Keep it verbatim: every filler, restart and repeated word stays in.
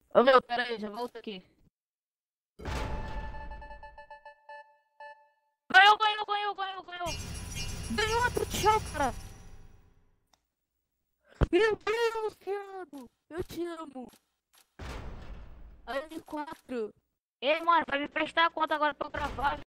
Ô meu, pera aí, já volto aqui. Ganhou, ganhou, ganhou, ganhou, ganhou. Ganhou outro tchau, cara. Meu Deus, Thiago. Eu te amo. Aí quatro. Ei, mano, vai me prestar a conta agora pra eu gravar.